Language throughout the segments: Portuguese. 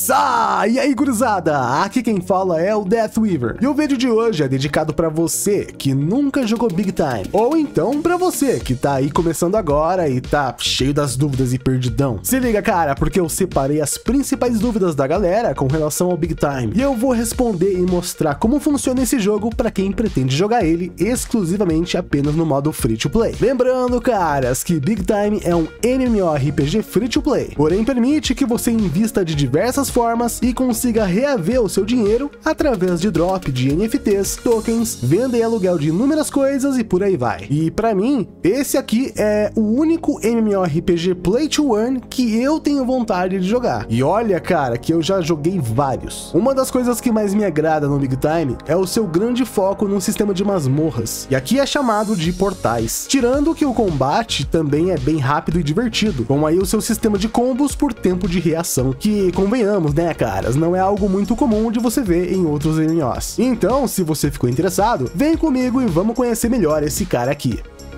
E aí, gurizada, aqui quem fala é o Deathweaver, e o vídeo de hoje é dedicado pra você que nunca jogou Big Time, ou então pra você que tá aí começando agora e tá cheio das dúvidas e perdidão. Se liga, cara, porque eu separei as principais dúvidas da galera com relação ao Big Time, e eu vou responder e mostrar como funciona esse jogo pra quem pretende jogar ele exclusivamente apenas no modo Free to Play. Lembrando, caras, que Big Time é um MMORPG Free to Play, porém permite que você invista de diversas formas e consiga reaver o seu dinheiro através de drop de NFTs, tokens, venda e aluguel de inúmeras coisas e por aí vai. E pra mim, esse aqui é o único MMORPG Play to Earn que eu tenho vontade de jogar. E olha, cara, que eu já joguei vários. Uma das coisas que mais me agrada no Big Time é o seu grande foco no sistema de masmorras, e aqui é chamado de portais. Tirando que o combate também é bem rápido e divertido, com aí o seu sistema de combos por tempo de reação, que convenhamos, né, caras, não é algo muito comum de você ver em outros MMOs. Então, se você ficou interessado, vem comigo e vamos conhecer melhor esse cara aqui.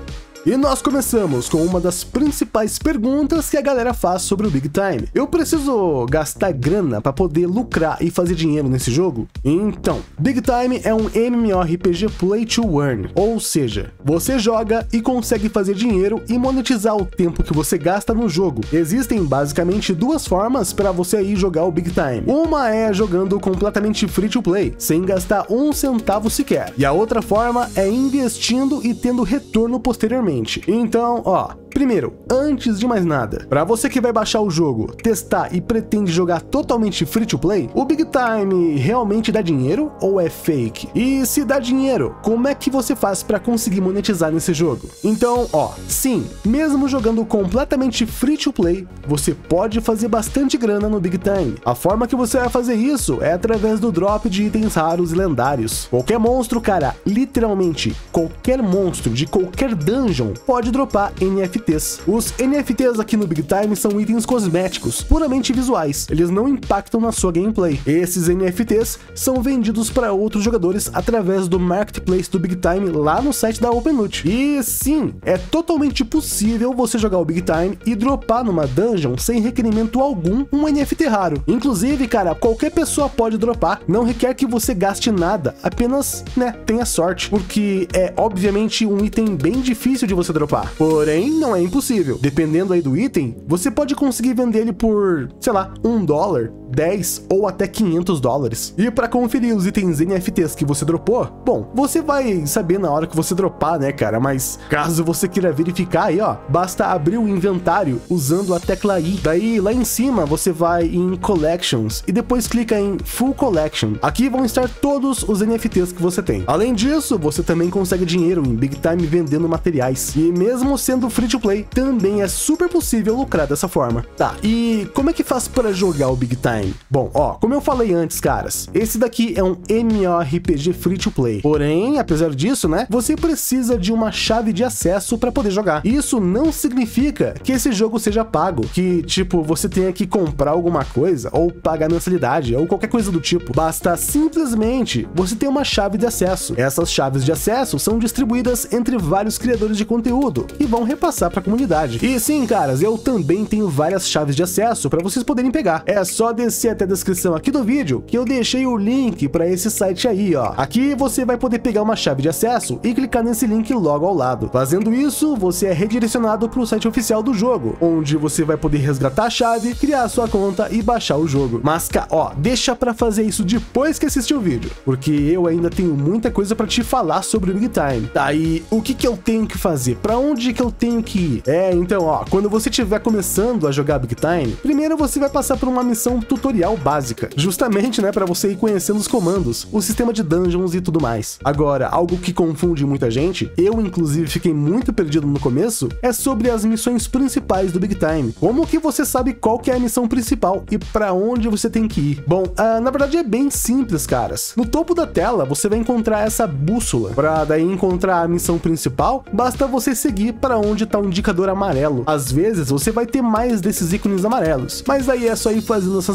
E nós começamos com uma das principais perguntas que a galera faz sobre o Big Time. Eu preciso gastar grana para poder lucrar e fazer dinheiro nesse jogo? Então, Big Time é um MMORPG Play to Earn, ou seja, você joga e consegue fazer dinheiro e monetizar o tempo que você gasta no jogo. Existem basicamente duas formas para você aí jogar o Big Time. Uma é jogando completamente Free to Play, sem gastar um centavo sequer. E a outra forma é investindo e tendo retorno posteriormente. Então, primeiro, antes de mais nada, para você que vai baixar o jogo, testar e pretende jogar totalmente free to play, o Big Time realmente dá dinheiro ou é fake? E se dá dinheiro, como é que você faz para conseguir monetizar nesse jogo? Então, sim, mesmo jogando completamente free to play, você pode fazer bastante grana no Big Time. A forma que você vai fazer isso é através do drop de itens raros e lendários. Qualquer monstro, cara, literalmente qualquer monstro de qualquer dungeon pode dropar NFTs. Os NFTs aqui no Big Time são itens cosméticos, puramente visuais. Eles não impactam na sua gameplay. Esses NFTs são vendidos para outros jogadores através do Marketplace do Big Time lá no site da OpenLoot. E sim, é totalmente possível você jogar o Big Time e dropar numa dungeon sem requerimento algum um NFT raro. Inclusive, cara, qualquer pessoa pode dropar. Não requer que você gaste nada, apenas, tenha sorte, porque é obviamente um item bem difícil de você dropar. Porém, não é impossível. Dependendo aí do item, você pode conseguir vender ele por, sei lá, $1, 10 ou até $500. E para conferir os itens NFTs que você dropou, bom, você vai saber na hora que você dropar, né, cara? Mas caso você queira verificar aí, basta abrir o inventário usando a tecla I. Daí lá em cima você vai em Collections e depois clica em Full Collection. Aqui vão estar todos os NFTs que você tem. Além disso, você também consegue dinheiro em Big Time vendendo materiais. E mesmo sendo free to play, também é super possível lucrar dessa forma. Tá, e como é que faz para jogar o Big Time? Bom, como eu falei antes, caras, esse daqui é um MMORPG free to play. Porém, apesar disso, você precisa de uma chave de acesso para poder jogar. Isso não significa que esse jogo seja pago, que tipo, você tenha que comprar alguma coisa ou pagar mensalidade ou qualquer coisa do tipo. Basta simplesmente você ter uma chave de acesso. Essas chaves de acesso são distribuídas entre vários criadores de conteúdo e vão repassar para a comunidade. E sim, caras, eu também tenho várias chaves de acesso para vocês poderem pegar. É só descer até a descrição aqui do vídeo que eu deixei o link para esse site aí, Aqui você vai poder pegar uma chave de acesso e clicar nesse link logo ao lado. Fazendo isso, você é redirecionado para o site oficial do jogo, onde você vai poder resgatar a chave, criar a sua conta e baixar o jogo. Mas, deixa para fazer isso depois que assistir o vídeo, porque eu ainda tenho muita coisa para te falar sobre o Big Time. Tá, e o que eu tenho que fazer? Para onde que eu tenho que ir? Então, quando você estiver começando a jogar Big Time, primeiro você vai passar por uma missão tutorial básica, justamente, para você ir conhecendo os comandos, o sistema de dungeons e tudo mais. Agora, algo que confunde muita gente, eu inclusive fiquei muito perdido no começo, é sobre as missões principais do Big Time. Como que você sabe qual que é a missão principal e para onde você tem que ir? Bom, na verdade é bem simples, caras. No topo da tela, você vai encontrar essa bússola. Para daí encontrar a missão principal, basta você seguir para onde está o indicador amarelo. Às vezes, você vai ter mais desses ícones amarelos, mas aí é só ir fazendo essas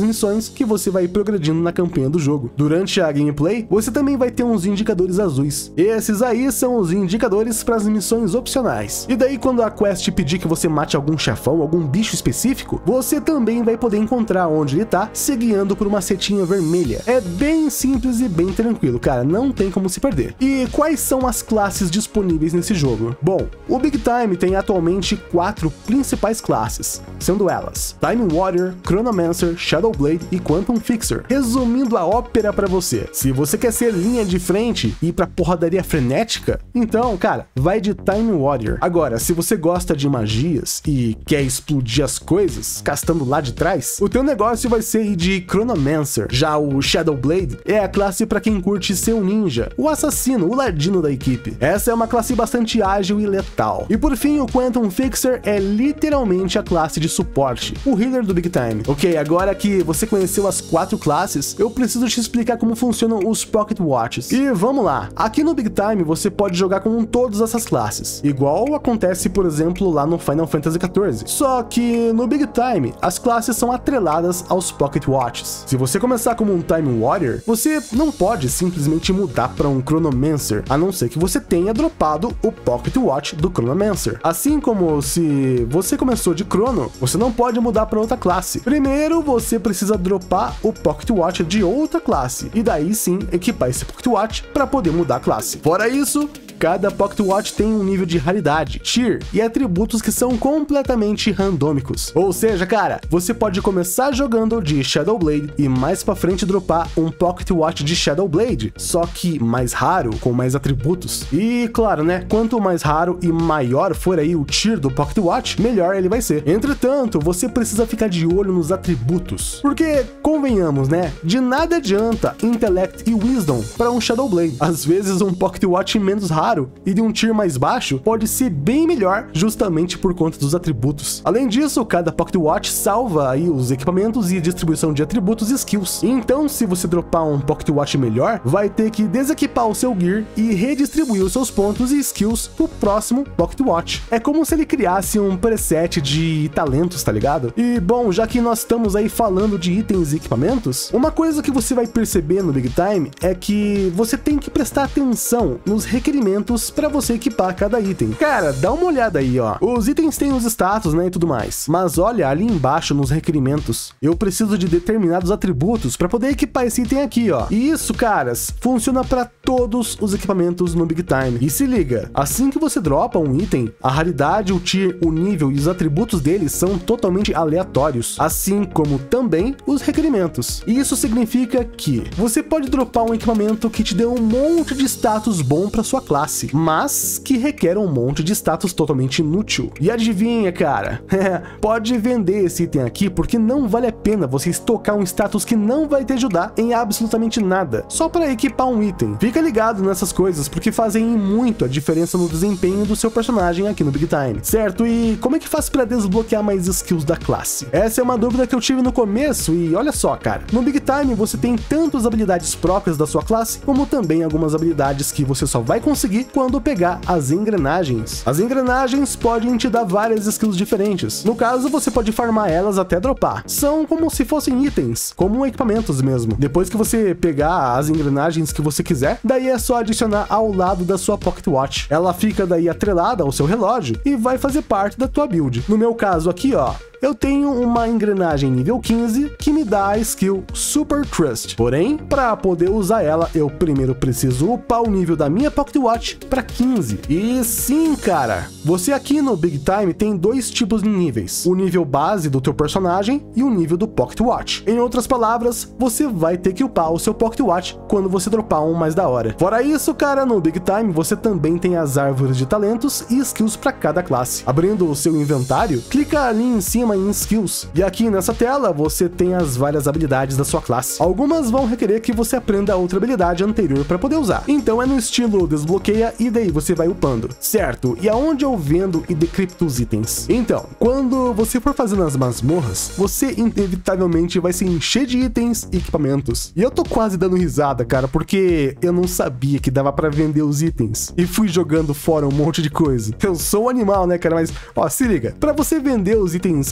missões que você vai progredindo na campanha do jogo. Durante a gameplay, você também vai ter uns indicadores azuis. Esses aí são os indicadores para as missões opcionais. E daí quando a quest pedir que você mate algum chefão, algum bicho específico, você também vai poder encontrar onde ele tá, se guiando por uma setinha vermelha. É bem simples e bem tranquilo, cara, não tem como se perder. E quais são as classes disponíveis nesse jogo? Bom, o Big Time tem atualmente 4 principais classes, sendo elas Time Warrior, Chronomancer, Shadowblade e Quantum Fixer. Resumindo a ópera pra você, se você quer ser linha de frente e ir pra porradaria frenética, então, cara, vai de Time Warrior. Agora, se você gosta de magias e quer explodir as coisas, castando lá de trás, o teu negócio vai ser ir de Chronomancer. Já o Shadowblade é a classe pra quem curte ser um ninja, o assassino, o ladino da equipe. Essa é uma classe bastante ágil e letal. E por fim, o Quantum Fixer é literalmente a classe de suporte, o healer do Big Time. Ok, agora que você conheceu as 4 classes, eu preciso te explicar como funcionam os Pocket Watches. E vamos lá, aqui no Big Time você pode jogar com todas essas classes, igual acontece, por exemplo, lá no Final Fantasy XIV. Só que no Big Time, as classes são atreladas aos Pocket Watches. Se você começar como um Time Warrior, você não pode simplesmente mudar para um Chronomancer, a não ser que você tenha dropado o Pocket Watch do Chronomancer. Assim como se você começou de Chrono, você não pode mudar para outra classe. Primeiro você precisa dropar o Pocket Watch de outra classe, e daí sim equipar esse Pocket Watch para poder mudar a classe. Fora isso, cada Pocket Watch tem um nível de raridade, tier e atributos que são completamente randômicos. Ou seja, cara, você pode começar jogando de Shadowblade e mais pra frente dropar um Pocket Watch de Shadowblade, só que mais raro, com mais atributos. E claro, né, quanto mais raro e maior for aí o tier do Pocket Watch, melhor ele vai ser. Entretanto, você precisa ficar de olho nos atributos, porque, convenhamos, né, de nada adianta Intellect e Wisdom para um Shadowblade. Às vezes um Pocket Watch menos raro e de um tier mais baixo pode ser bem melhor justamente por conta dos atributos. Além disso, cada Pocket Watch salva aí os equipamentos e distribuição de atributos e skills. Então, se você dropar um Pocket Watch melhor, vai ter que desequipar o seu gear e redistribuir os seus pontos e skills pro próximo Pocket Watch. É como se ele criasse um preset de talentos, tá ligado? E bom, já que nós estamos aí falando de itens e equipamentos, uma coisa que você vai perceber no Big Time é que você tem que prestar atenção nos requerimentos para você equipar cada item. Cara, dá uma olhada aí, ó. Os itens têm os status, né, e tudo mais. Mas olha ali embaixo nos requerimentos. Eu preciso de determinados atributos para poder equipar esse item aqui, ó. E isso, caras, funciona para todos os equipamentos no Big Time. E se liga, assim que você dropa um item, a raridade, o tier, o nível e os atributos dele são totalmente aleatórios, assim como também os requerimentos. E isso significa que você pode dropar um equipamento que te dê um monte de status bom para sua classe, mas que requer um monte de status totalmente inútil. E adivinha, cara, pode vender esse item aqui porque não vale a pena você estocar um status que não vai te ajudar em absolutamente nada, só para equipar um item. Fica ligado nessas coisas porque fazem muito a diferença no desempenho do seu personagem aqui no Big Time, certo? E como é que faz para desbloquear mais skills da classe? Essa é uma dúvida que eu tive no começo e olha só, cara, no Big Time você tem tanto as habilidades próprias da sua classe, como também algumas habilidades que você só vai conseguir quando pegar as engrenagens. As engrenagens podem te dar várias skills diferentes. No caso, você pode farmar elas até dropar. São como se fossem itens, como equipamentos mesmo. Depois que você pegar as engrenagens que você quiser, daí é só adicionar ao lado da sua Pocket Watch. Ela fica daí atrelada ao seu relógio e vai fazer parte da tua build. No meu caso aqui, ó, eu tenho uma engrenagem nível 15 que me dá a skill Super Trust. Porém, para poder usar ela, eu primeiro preciso upar o nível da minha Pocket Watch para 15. E sim, cara, você aqui no Big Time tem dois tipos de níveis: o nível base do teu personagem e o nível do Pocket Watch. Em outras palavras, você vai ter que upar o seu Pocket Watch quando você dropar um mais da hora. Fora isso, cara, no Big Time você também tem as árvores de talentos e skills para cada classe. Abrindo o seu inventário, clica ali em cima em skills, e aqui nessa tela você tem as várias habilidades da sua classe. Algumas vão requerer que você aprenda outra habilidade anterior para poder usar, então é no estilo desbloqueia e daí você vai upando, certo? E aonde eu vendo e decripto os itens? Então, quando você for fazendo as masmorras, você inevitavelmente vai se encher de itens e equipamentos. E eu tô quase dando risada, cara, porque eu não sabia que dava para vender os itens e fui jogando fora um monte de coisa. Eu sou um animal, né, cara? Mas ó, se liga, para você vender os itens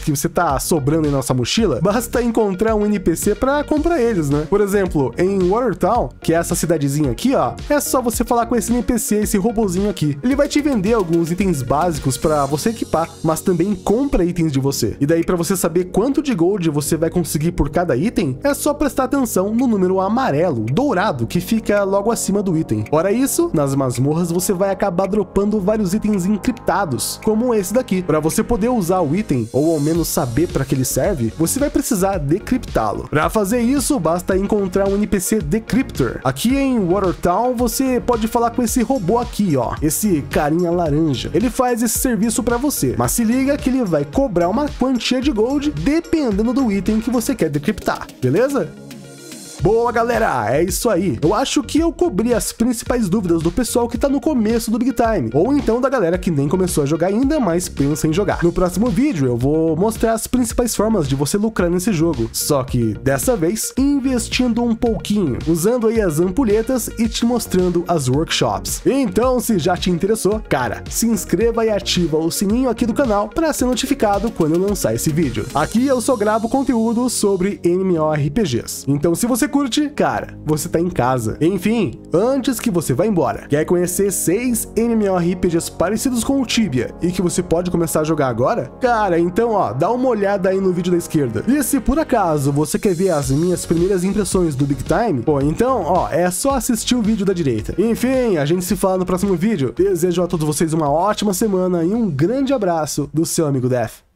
que você tá sobrando em nossa mochila, basta encontrar um NPC pra comprar eles, né? Por exemplo, em Watertown, que é essa cidadezinha aqui, ó, é só você falar com esse NPC, esse robozinho aqui. Ele vai te vender alguns itens básicos pra você equipar, mas também compra itens de você. E daí, pra você saber quanto de gold você vai conseguir por cada item, é só prestar atenção no número amarelo, dourado, que fica logo acima do item. Fora isso, nas masmorras você vai acabar dropando vários itens encriptados, como esse daqui. Para você poder usar o item, ou ao menos saber para que ele serve, você vai precisar decriptá-lo. Para fazer isso, basta encontrar um NPC Decryptor. Aqui em Watertown, você pode falar com esse robô aqui, ó, esse carinha laranja. Ele faz esse serviço para você, mas se liga que ele vai cobrar uma quantia de gold dependendo do item que você quer decriptar, beleza? Boa, galera, é isso aí. Eu acho que eu cobri as principais dúvidas do pessoal que tá no começo do Big Time, ou então da galera que nem começou a jogar ainda, mas pensa em jogar. No próximo vídeo eu vou mostrar as principais formas de você lucrar nesse jogo, só que dessa vez investindo um pouquinho, usando aí as ampulhetas e te mostrando as workshops. Então, se já te interessou, cara, se inscreva e ativa o sininho aqui do canal para ser notificado quando eu lançar esse vídeo. Aqui eu só gravo conteúdo sobre MMORPGs, então se você curte, cara, você tá em casa. Enfim, antes que você vá embora, quer conhecer 6 MMORPGs parecidos com o Tibia e que você pode começar a jogar agora? Cara, então ó, dá uma olhada aí no vídeo da esquerda. E se por acaso você quer ver as minhas primeiras impressões do Big Time, pô, então ó, é só assistir o vídeo da direita. Enfim, a gente se fala no próximo vídeo. Desejo a todos vocês uma ótima semana e um grande abraço do seu amigo Def.